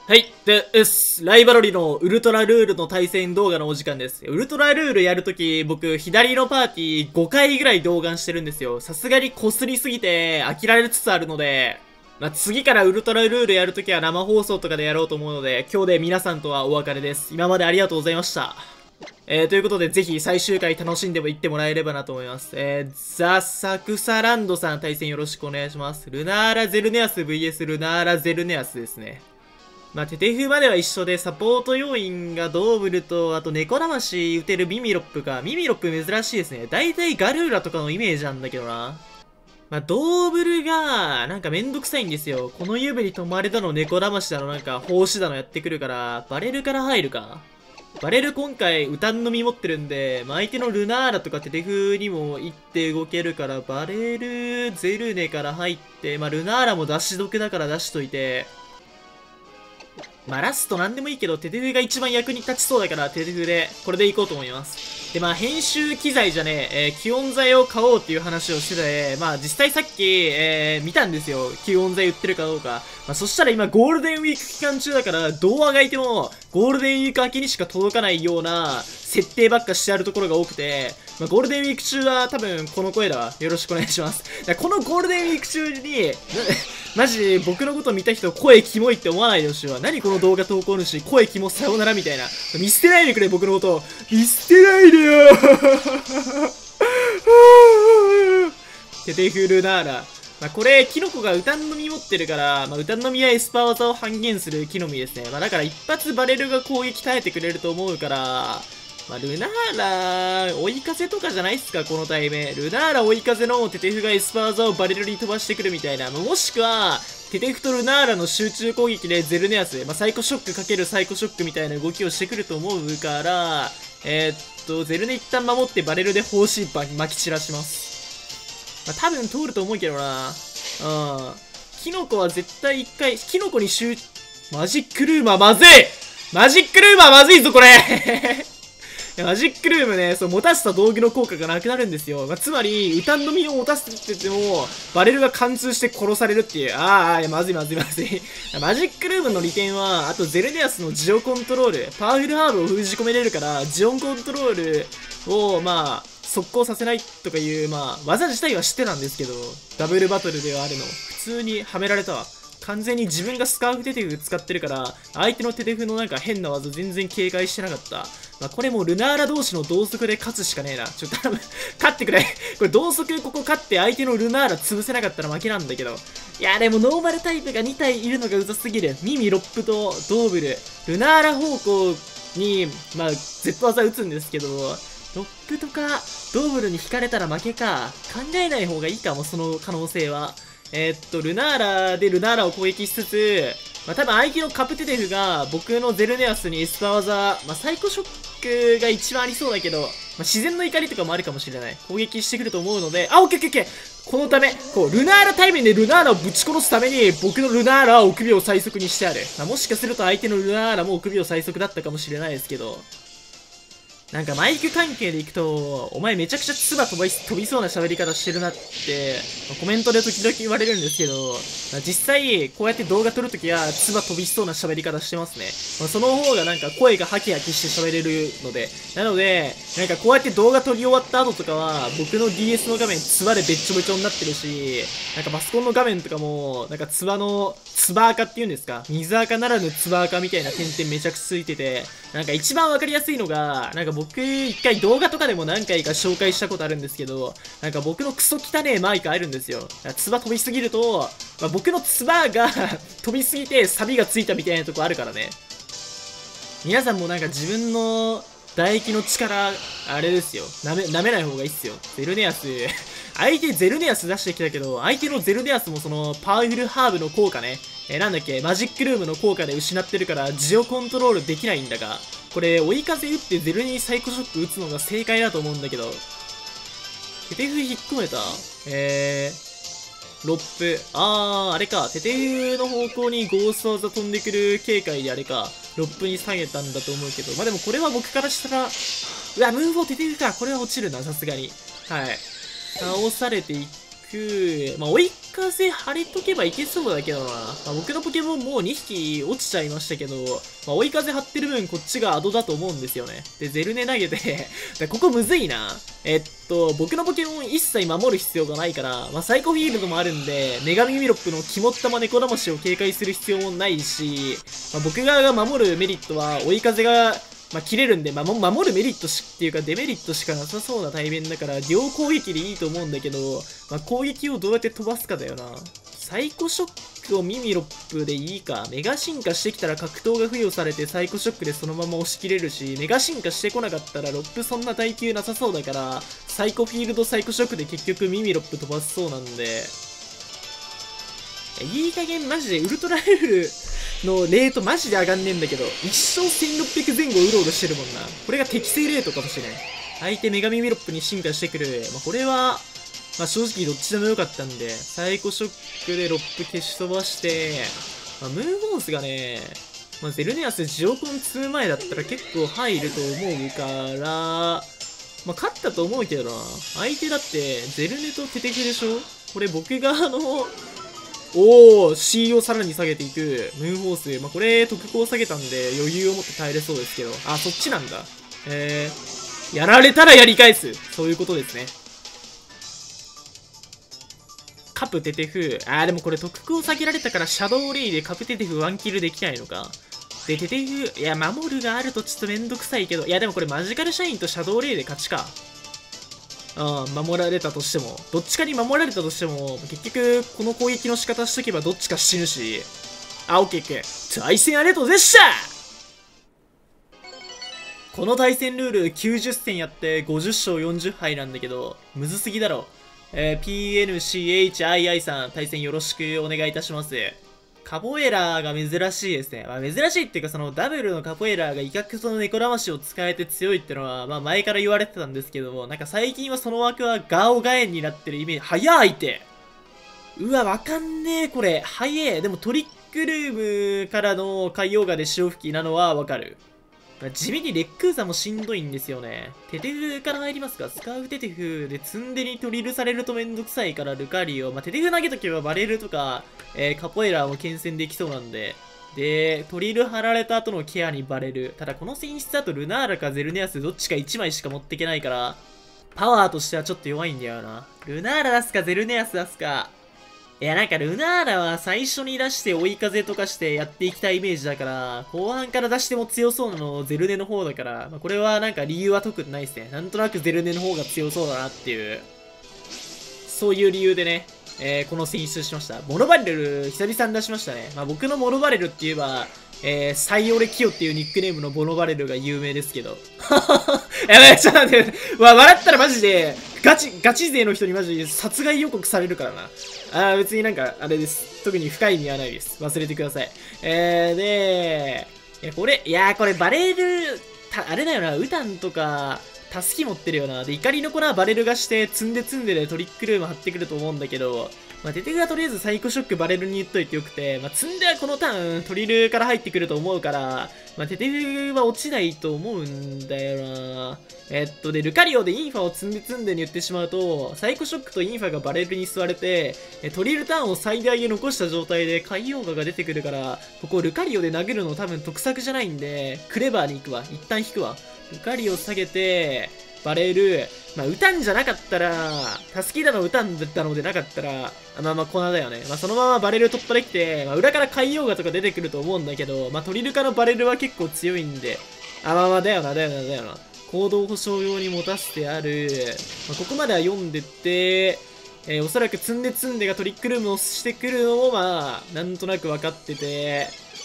はい。ライバロリのウルトラルールの対戦動画のお時間です。ウルトラルールやるとき、僕、左のパーティー5回ぐらい動画してるんですよ。さすがに擦りすぎて飽きられつつあるので、次からウルトラルールやるときは生放送とかでやろうと思うので、今日で皆さんとはお別れです。今までありがとうございました。ということで、ぜひ最終回楽しんでもいってもらえればなと思います。ザ・サクサランドさん対戦よろしくお願いします。ルナーラ・ゼルネアス VS ルナーラ・ゼルネアスですね。テテフまでは一緒で、サポート要員がドーブルと、あと猫魂打てるミミロップか。ミミロップ珍しいですね。だいたいガルーラとかのイメージなんだけどな。ドーブルが、なんかめんどくさいんですよ。この指に止まれたの猫魂だの、なんか奉仕だのやってくるから、バレルから入るか。バレル今回、ウタンの実持ってるんで、相手のルナーラとかテテフにも行って動けるから、バレル、ゼルネから入って、ルナーラも出し毒だから出しといて、ラストなんでもいいけど、テテフが一番役に立ちそうだから、テテフで、これでいこうと思います。で、編集機材じゃね気温材を買おうっていう話をしてて、実際さっき、見たんですよ。気温材売ってるかどうか。そしたら今、ゴールデンウィーク期間中だから、動画がいても、ゴールデンウィーク明けにしか届かないような、設定ばっかしてあるところが多くて、ゴールデンウィーク中は多分、この声だわ。よろしくお願いします。このゴールデンウィーク中に、マジ、僕のこと見た人、声キモいって思わないでほしいわ。何この動画投稿主、声キモさよならみたいな。見捨てないでくれ、僕のこと。見捨てないでよテテフルナーラ。これ、キノコがウタンの実持ってるから、ウタンの実はエスパー技を半減する木の実ですね。だから一発バレルが攻撃耐えてくれると思うから、ルナーラ、追い風とかじゃないっすか、このタイム。ルナーラ追い風のテテフがエスパー技をバレルに飛ばしてくるみたいな。もしくは、テテフとルナーラの集中攻撃でゼルネアス、サイコショックかけるサイコショックみたいな動きをしてくると思うから、ゼルネ一旦守ってバレルで砲シーパーに撒き散らします。多分通ると思うけどな。キノコは絶対一回、キノコにマジックルームはまずいマジックルームはまずいぞ、これマジックルームね、持たせた道具の効果がなくなるんですよ。つまり、ウタンの実を持たせてって言っても、バレルが貫通して殺されるっていう。まずい。マジックルームの利点は、あとゼルネアスのジオコントロール。パワフルハーブを封じ込めれるから、ジオンコントロールを、速攻させないとかいう、技自体は知ってたんですけど、ダブルバトルではあるの。普通にはめられたわ。完全に自分がスカーフテテフ使ってるから、相手のテテフのなんか変な技全然警戒してなかった。これもうルナーラ同士の同速で勝つしかねえな。頼む。勝ってくれ。これ同速ここ勝って相手のルナーラ潰せなかったら負けなんだけど。いや、でもノーマルタイプが2体いるのがうざすぎる。ミミ、ロップとドーブル。ルナーラ方向に、Z 技打つんですけど、ロップとかドーブルに引かれたら負けか。考えない方がいいかも、その可能性は。ルナーラでルナーラを攻撃しつつ、多分相手のカプテテフが僕のゼルネアスにエスパー技、サイコショックが一番ありそうだけど、自然の怒りとかもあるかもしれない。攻撃してくると思うので、オッケー。このため、ルナーラ対面でルナーラをぶち殺すために、僕のルナーラは臆病を最速にしてある。もしかすると相手のルナーラも臆病最速だったかもしれないですけど、なんかマイク関係でいくと、お前めちゃくちゃ唾飛びそうな喋り方してるなって、コメントで時々言われるんですけど、実際、こうやって動画撮るときは、唾飛びそうな喋り方してますね。その方がなんか声がハキハキして喋れるので。なので、なんかこうやって動画撮り終わった後とかは、僕の DS の画面、唾でべっちょべちょになってるし、なんかパソコンの画面とかも、なんか唾垢っていうんですか、水垢ならぬ唾垢みたいな点々めちゃくちゃついてて、なんか一番わかりやすいのが、なんか僕一回動画とかでも何回か紹介したことあるんですけど、なんか僕のクソ汚ねえマイクあるんですよ。唾飛びすぎると、僕の唾が飛びすぎてサビがついたみたいなとこあるからね。皆さんもなんか自分の唾液の力、あれですよ。舐めない方がいいっすよ。ゼルネアス、相手ゼルネアス出してきたけど、相手のゼルネアスもそのパワフルハーブの効果ね。なんだっけ、マジックルームの効果で失ってるから、ジオコントロールできないんだが、これ、追い風打ってゼルにサイコショック打つのが正解だと思うんだけど、テテフ引っ込めたロップ。あれか。テテフの方向にゴースト技飛んでくる警戒であれか。ロップに下げたんだと思うけど。でもこれは僕からしたら、ムーンフォーテテフか。これは落ちるな、さすがに。はい。倒されてい風、まあ、追い風張れとけばいけそうだけどな。まあ、僕のポケモンもう2匹落ちちゃいましたけど、まあ、追い風張ってる分こっちがアドだと思うんですよね。で、ゼルネ投げてで、ここむずいな。僕のポケモン一切守る必要がないから、まあ、サイコフィールドもあるんで、女神ミロップの肝っ玉猫魂を警戒する必要もないし、まあ、僕側が守るメリットは追い風がまあ、切れるんで、まあ、守るメリットっていうかデメリットしかなさそうな対面だから、両攻撃でいいと思うんだけど、まあ、攻撃をどうやって飛ばすかだよな。サイコショックをミミロップでいいか。メガ進化してきたら格闘が付与されてサイコショックでそのまま押し切れるし、メガ進化してこなかったらロップそんな耐久なさそうだから、サイコフィールドサイコショックで結局ミミロップ飛ばすそうなんで、いい加減マジでウルトラレベルのレートマジで上がんねえんだけど、一生1600前後うろうろしてるもんな。これが適正レートかもしれん。相手女神ミロップに進化してくる。まあ、これは、まあ、正直どっちでもよかったんで、サイコショックでロップ消し飛ばして、まあ、ムーンホースがね、まあ、ゼルネアスジオコン2前だったら結構入ると思うから、まあ、勝ったと思うけどな。相手だって、ゼルネとテテキでしょ。これ僕がおー、C をさらに下げていく。ムーンホース。まあ、これ、特攻下げたんで、余裕を持って耐えれそうですけど。あ、そっちなんだ。やられたらやり返す。そういうことですね。カプテテフ。でもこれ特攻下げられたから、シャドウレイでカプテテフワンキルできないのか。で、テテフ、いや、守るがあるとちょっとめんどくさいけど。いや、でもこれマジカルシャインとシャドウレイで勝ちか。守られたとしても、どっちかに守られたとしても、結局、この攻撃の仕方しとけばどっちか死ぬし。オッケーオッケー。対戦ありがとうございました。この対戦ルール90戦やって50勝40敗なんだけど、むずすぎだろ。PNCHII さん、対戦よろしくお願いいたします。カポエラーが珍しいですね。まあ、珍しいっていうか、そのダブルのカポエラーが威嚇その猫魂を使えて強いってのは、まあ前から言われてたんですけども、なんか最近はその枠はガオガエンになってるイメージ。早い相手。うわ、わかんねえ、これ。早え。でもトリックルームからの海洋画で潮吹きなのはわかる。地味にレックーザもしんどいんですよね。テテフから入りますか。スカーフテテフで積んでにトリルされるとめんどくさいからルカリオ。まあ、テテフ投げとけばバレルとか、カポエラーも牽制できそうなんで。で、トリル張られた後のケアにバレる。ただこの選出だとルナーラかゼルネアスどっちか1枚しか持っていけないから、パワーとしてはちょっと弱いんだよな。ルナーラ出すかゼルネアス出すか。いや、なんかルナーラは最初に出して追い風とかしてやっていきたいイメージだから、後半から出しても強そうなのゼルネの方だから、まあ、これはなんか理由は特にないですね。なんとなくゼルネの方が強そうだなっていう、そういう理由でね、この選出しました。モノバレル久々に出しましたね。まあ、僕のモノバレルって言えば、サイオレキヨっていうニックネームのモノバレルが有名ですけど。やばい、ちょっと待って。笑ったらマジで、ガチ勢の人にマジで殺害予告されるからな。別になんか、あれです。特に深い意味はないです。忘れてください。で、これバレる、あれだよな、ウタンとか、タスキ持ってるよな。で、怒りの粉はバレルがして、積んででトリックルーム張ってくると思うんだけど、まあ、テテグはとりあえずサイコショックバレルに言っといてよくて、まあ、積んではこのターン、トリルから入ってくると思うから、まあ、テテグは落ちないと思うんだよな。で、ルカリオでインファを積んでに言ってしまうと、サイコショックとインファがバレルに吸われて、トリルターンを最大で残した状態で海洋画が出てくるから、ここルカリオで殴るの多分得策じゃないんで、クレバーに行くわ。一旦引くわ。ルカリオ下げて、バレル、まあ、ウタンじゃなかったら、タスキだのウタンだったのでなかったら、まあ粉だよね。まあ、そのままバレル突破できて、まあ、裏から海洋画とか出てくると思うんだけど、まあ、トリルカのバレルは結構強いんで、だよな。行動保証用に持たせてある。まあ、ここまでは読んでって、おそらく積んでがトリックルームをしてくるのも、まあ、なんとなく分かってて、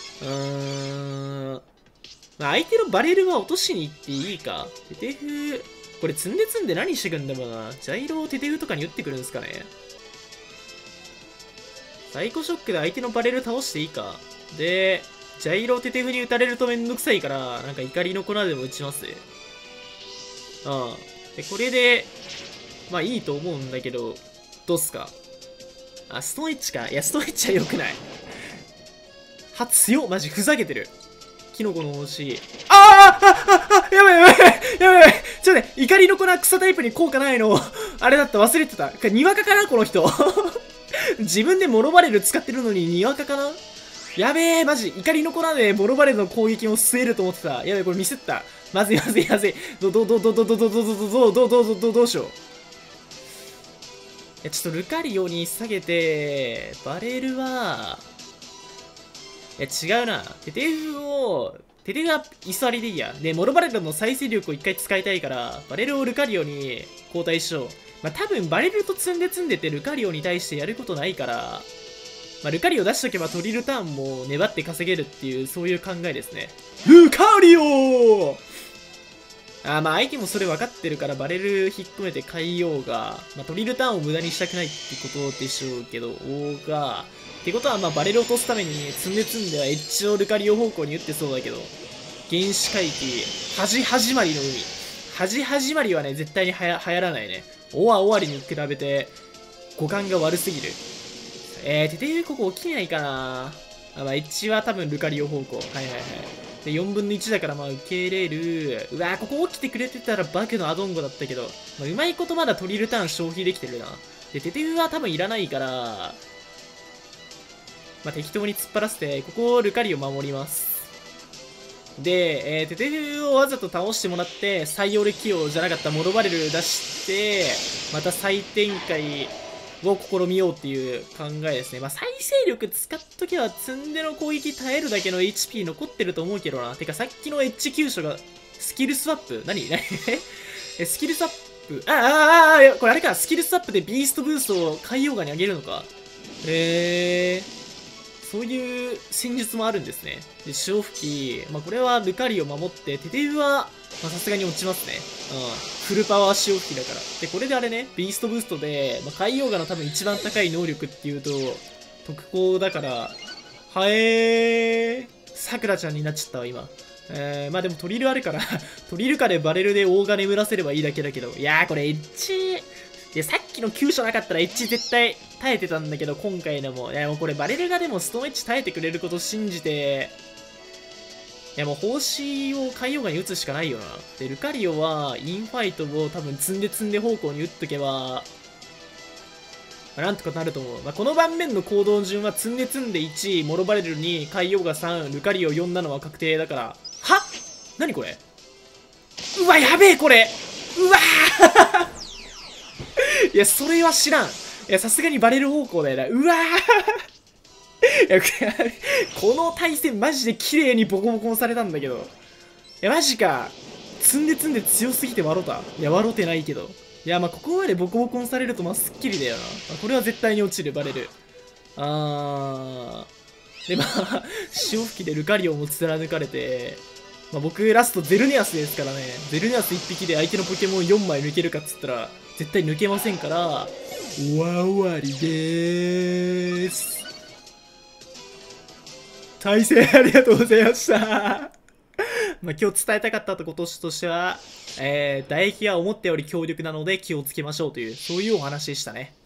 まあ、相手のバレルは落としに行っていいか。テテフ、これ積んで何してくんだろうな。ジャイロをテテフとかに打ってくるんですかね。サイコショックで相手のバレル倒していいか。で、ジャイロをテテフに打たれるとめんどくさいから、なんか怒りの粉でも打ちます。で、これで、まあいいと思うんだけど、どうっすか。ストーンエッジか。いや、ストーンエッジは良くない。強っ。マジふざけてる。キノコの星。やばい。ちょっとね、怒りの粉草タイプに効果ないの。 あれだった、忘れてた。にわかかなこの人。自分でモロバレル使ってるのににわかかな。やべえ、マジ。怒りの粉でモロバレルの攻撃も吸えると思ってた。やべえ、これミスった。まずいまずいまずい。どうしよう。ちょっとルカリオに下げて、バレルは、違うな。テテフは居座りでいいや。で、モロバレルの再生力を一回使いたいから、バレルをルカリオに交代しよう。まあ、多分バレルと積んでてルカリオに対してやることないから、まあ、ルカリオ出しとけばトリルターンも粘って稼げるっていう、そういう考えですね。ルカリオまあ相手もそれ分かってるからバレル引っ込めて変えようが、まあ、トリルターンを無駄にしたくないってことでしょうけど、ってことはまあバレル落とすために積んではエッジをルカリオ方向に打ってそうだけど、原始回帰、始まりの海。始まりはね、絶対に流行らないね。終わりに比べて、五感が悪すぎる。テテフここ起きないかな。まあ、エッジは多分ルカリオ方向。で、4分の1だからまあ受け入れる。うわここ起きてくれてたらバクのアドンゴだったけど、まあ、うまいことまだトリルターン消費できてるな。で、テテフは多分いらないから、まあ、適当に突っ張らせて、ここをルカリオ守ります。で、テテフをわざと倒してもらって、サイオレキオじゃなかったモロバレル出して、また再展開を試みようっていう考えですね。まあ、再生力使っときは積んでの攻撃耐えるだけの HP 残ってると思うけどな。てかさっきのエッジ急所が、スキルスワップ何スキルスワップこれあれか、スキルスワップでビーストブーストを海洋画に上げるのか。そういう戦術もあるんですね。で、潮吹き。まあ、これはルカリを守って、テテフは、さすがに落ちますね。フルパワー潮吹きだから。で、これであれね、ビーストブーストで、まあ、海洋画の多分一番高い能力っていうと、特攻だから、さくらちゃんになっちゃったわ、今。まあでもトリルあるから、トリルかでバレルで大金眠らせればいいだけだけど、いやーこれエッジ、いや、さっきの急所なかったらエッジ絶対耐えてたんだけど、今回のも。いや、もうこれバレルがでもストーンエッジ耐えてくれることを信じて、いや、もう報酬を海洋画に打つしかないよな。で、ルカリオは、インファイトを多分積んで方向に打っとけば、なんとかなると思う。まあ、この盤面の行動順は積んで1、モロバレルに海洋画3、ルカリオ4なのは確定だから、は何これうわ、やべえこれうわいや、それは知らん。いや、さすがにバレる方向だよな。うわいや、この対戦マジで綺麗にボコボコにされたんだけど。いや、マジか。積んで強すぎて笑うた。いや、笑うてないけど。いや、まあ、ここまでボコボコにされると、まあ、すっきりだよな。これは絶対に落ちる、バレる。で、まあ、潮吹きでルカリオも貫かれて、まあ、僕、ラストゼルネアスですからね。ゼルネアス1匹で相手のポケモン4枚抜けるかっつったら、絶対抜けませんから、終わりでーす。対戦ありがとうございました。まあ今日伝えたかったこととしては、唾液が思ったより強力なので気をつけましょうという、そういうお話でしたね。